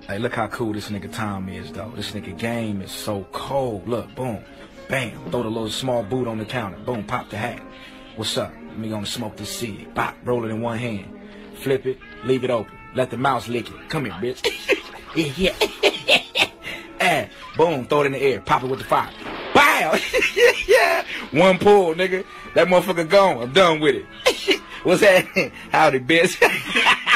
Hey, look how cool this nigga Tom is, though. This nigga game is so cold. Look, boom, bam, throw the little small boot on the counter. Boom, pop the hat. What's up? Let me gonna smoke this cig. Bop, roll it in one hand. Flip it, leave it open. Let the mouse lick it. Come here, bitch. Yeah. Boom, throw it in the air. Pop it with the fire. Bow! Yeah. One pull, nigga. That motherfucker gone. I'm done with it. What's that? Howdy, bitch.